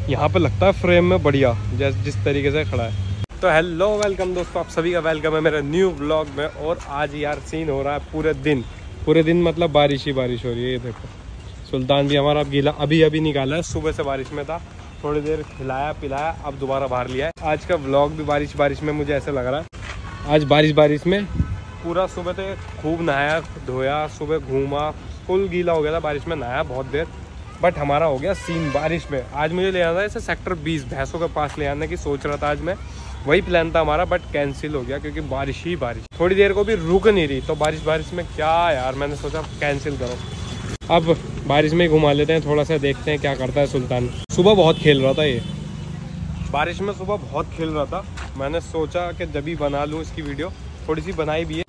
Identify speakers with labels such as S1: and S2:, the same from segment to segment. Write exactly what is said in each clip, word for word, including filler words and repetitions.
S1: यहाँ पे लगता है फ्रेम में बढ़िया, जैसे जिस तरीके से खड़ा है। तो हेलो वेलकम दोस्तों, आप सभी का वेलकम है मेरे न्यू व्लॉग में। और आज यार सीन हो रहा है पूरे दिन पूरे दिन मतलब बारिश ही बारिश हो रही है। ये देखो सुल्तान भी हमारा अब गीला अभी अभी निकाला है, सुबह से बारिश में था, थोड़ी देर खिलाया पिलाया, अब दोबारा बाहर लिया है। आज का व्लॉग भी बारिश बारिश में मुझे ऐसा लग रहा है। आज बारिश बारिश में पूरा सुबह तो खूब नहाया धोया, सुबह घूमा, फुल गीला हो गया था बारिश में, नहाया बहुत देर। बट हमारा हो गया सीन बारिश में। आज मुझे ले आना था ऐसे सेक्टर बीस भैंसों के पास ले आने की सोच रहा था आज मैं, वही प्लान था हमारा, बट कैंसिल हो गया क्योंकि बारिश ही बारिश थोड़ी देर को भी रुक नहीं रही। तो बारिश बारिश में क्या यार, मैंने सोचा कैंसिल करो। अब बारिश में ही घुमा लेते हैं, थोड़ा सा देखते हैं क्या करता है सुल्तान। सुबह बहुत खेल रहा था ये बारिश में, सुबह बहुत खेल रहा था। मैंने सोचा कि जब भी बना लूँ इसकी वीडियो, थोड़ी सी बनाई भी है।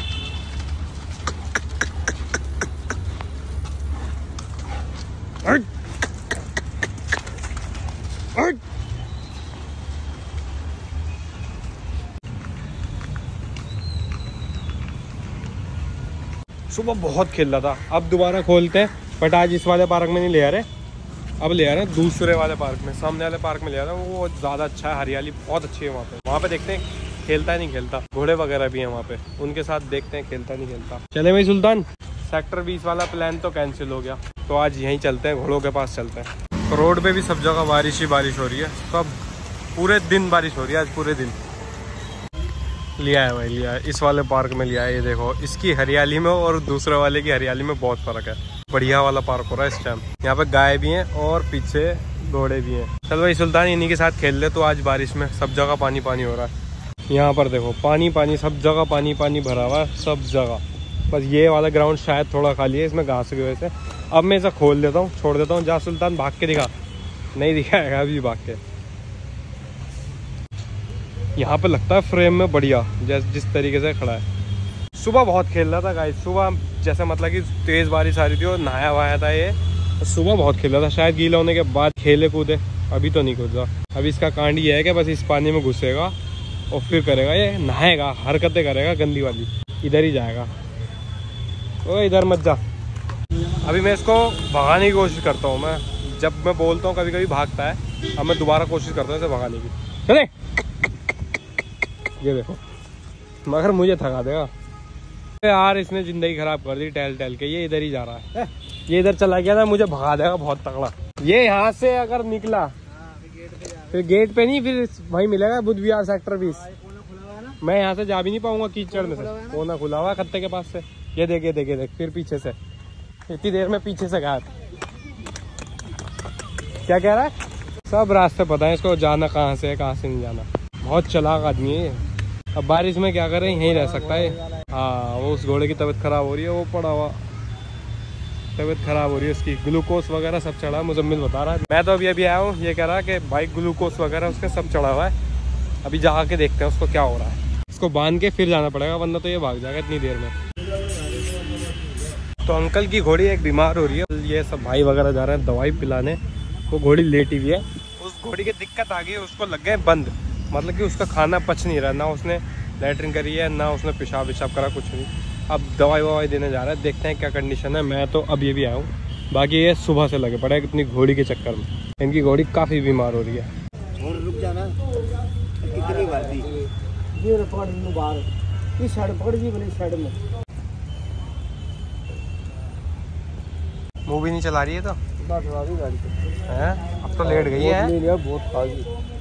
S1: सुबह बहुत खेल रहा था, अब दोबारा खोलते हैं। बट आज इस वाले पार्क में नहीं ले आ रहे, अब ले आ रहे हैं दूसरे वाले पार्क में, सामने वाले पार्क में ले आ रहे हैं। वो ज़्यादा अच्छा है, हरियाली बहुत अच्छी है वहाँ पे। वहाँ पे देखते हैं खेलता है नहीं खेलता, घोड़े वगैरह भी हैं वहाँ पे, उनके साथ देखते हैं खेलता नहीं खेलता। चले भाई सुल्तान, सेक्टर बीस वाला प्लान तो कैंसिल हो गया, तो आज यहीं चलते हैं, घोड़ों के पास चलते हैं। तो रोड पे भी सब जगह बारिश ही बारिश हो रही है, सब पूरे दिन बारिश हो रही है आज पूरे दिन। लिया है भाई, लिया है इस वाले पार्क में लिया है। ये देखो इसकी हरियाली में और दूसरे वाले की हरियाली में बहुत फर्क है। बढ़िया वाला पार्क हो रहा है इस टाइम। यहाँ पे गाय भी हैं और पीछे घोड़े भी हैं। चल भाई सुल्तान इन्हीं के साथ खेल ले। तो आज बारिश में सब जगह पानी पानी हो रहा है। यहाँ पर देखो पानी पानी, सब जगह पानी पानी भरा हुआ है, सब जगह। बस ये वाला ग्राउंड शायद थोड़ा खाली है, इसमें घास की वजह से। अब मैं इसे खोल देता हूँ, छोड़ देता हूँ। जा सुल्तान भाग के दिखा, नहीं दिखाएगा अभी भाग के। यहाँ पे लगता है फ्रेम में बढ़िया, जैसे जिस तरीके से खड़ा है। सुबह बहुत खेल रहा था गाइस, सुबह जैसे मतलब कि तेज़ बारिश आ रही थी और नहाया वाया था ये, तो सुबह बहुत खेल रहा था। शायद गीला होने के बाद खेले कूदे, अभी तो नहीं कूदा। अभी इसका कांड ये है कि बस इस पानी में घुसेगा और फिर करेगा ये, नहाएगा, हरकतें करेगा गंदी वाली, इधर ही जाएगा। ओ इधर मत जा। अभी मैं इसको भगाने की कोशिश करता हूँ। मैं जब मैं बोलता हूँ कभी कभी भागता है, अब मैं दोबारा कोशिश करता हूँ इसे भगाने की। चले ये देखो, मगर मुझे थका देगा यार, इसने जिंदगी खराब कर दी टहल टहल के। ये इधर ही जा रहा है, ये इधर चला गया ना, मुझे भगा देगा बहुत तगड़ा। ये यहाँ से अगर निकला फिर गेट पे नहीं, फिर वही मिलेगा बुद्ध विहार सेक्टर बीस। मैं यहाँ से जा भी नहीं पाऊंगा कीचड़ में से, कोना खुला हुआ खत्ते के पास से। ये देख ये देख ये देख, फिर पीछे से, इतनी देर में पीछे से गायब। क्या कह रहा है? सब रास्ते पता है इसको, जाना कहाँ से है कहाँ से नहीं जाना। बहुत चालाक आदमी है ये। अब बारिश में क्या करें, यहीं रह सकता है। हाँ वो उस घोड़े की तबीयत खराब हो रही है, वो पड़ा हुआ, तबीयत खराब हो रही है उसकी, ग्लूकोज वगैरह सब चढ़ा है। मुजम्मिल बता रहा है, मैं तो अभी अभी आया हूँ। ये कह रहा है कि भाई ग्लूकोज वगैरह उसका सब चढ़ा हुआ है। अभी जा के देखते हैं उसको क्या हो रहा है। इसको बांध के फिर जाना पड़ेगा, वरना तो ये भाग जाएगा इतनी देर में। तो अंकल की घोड़ी एक बीमार हो रही है, ये सब भाई वगैरह जा रहे हैं दवाई पिलाने। वो घोड़ी लेटी हुई है, उस घोड़ी की दिक्कत आ गई, उसको लग गए बंद, मतलब कि उसका खाना पच नहीं रहा, ना उसने लैट्रिन करी है ना उसने पेशाब विशाब करा, कुछ नहीं। अब दवाई ववाई देने जा रहा है, देखते हैं क्या कंडीशन है। मैं तो अभी अभी आया हूँ, बाकी ये सुबह से लगे पड़े इतनी घोड़ी के चक्कर में। इनकी घोड़ी काफ़ी बीमार हो रही है।
S2: और रुक जाना कितनी बार दी ये पकड़ नु बाहर इस साइड पकड़ जी बड़ी साइड में।
S1: मूवी नहीं चला रही है तो
S2: गाड़ी
S1: है, अब तो लेट गई है
S2: बहुत खाली।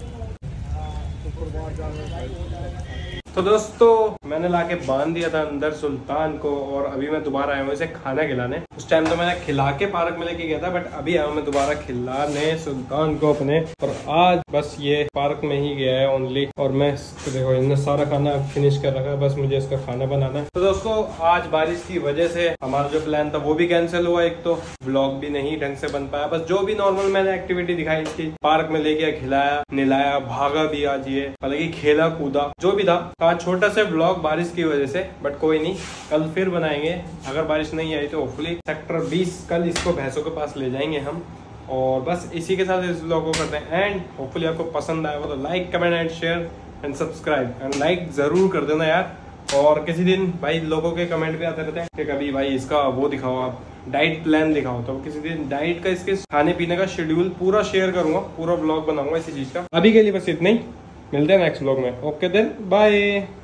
S1: तो दोस्तों मैंने लाके बांध दिया था अंदर सुल्तान को, और अभी मैं दोबारा आया हूँ इसे खाना खिलाने। उस टाइम तो मैंने खिला के पार्क में लेके गया था, बट अभी आया हूँ मैं दोबारा खिलाने सुल्तान को अपने। और आज बस ये पार्क में ही गया है ओनली, और मैं तो देखो इन्हें सारा खाना फिनिश कर रखा है, बस मुझे इसका खाना बनाना है। तो दोस्तों आज बारिश की वजह से हमारा जो प्लान था वो भी कैंसिल हुआ, एक तो व्लॉग भी नहीं ढंग से बन पाया। बस जो भी नॉर्मल मैंने एक्टिविटी दिखाई इसकी, पार्क में लेके खिलाया निलाया, भागा भी आज ये, हालांकि खेला कूदा जो भी था। आज छोटा सा व्लॉग बारिश की वजह से, बट कोई नहीं, कल फिर बनाएंगे। अगर बारिश नहीं आई तो होपफुली सेक्टर बीस कल इसको भैंसों के पास ले जाएंगे हम। और बस इसी के साथ इस व्लॉग को करते हैं एंड। होपफुली आपको पसंद आएगा तो like comment and share and subscribe and like जरूर कर देना यार। और किसी दिन भाई लोगों के कमेंट भी आते रहते हैं कि कभी भाई इसका वो दिखाओ आप डाइट प्लान दिखाओ, तो किसी दिन डाइट का, इसके खाने पीने का शेड्यूल पूरा शेयर करूंगा, पूरा ब्लॉग बनाऊंगा इसी चीज का। अभी के लिए बस इतना ही, मिलते हैं नेक्स्ट ब्लॉग में। Okay then bye.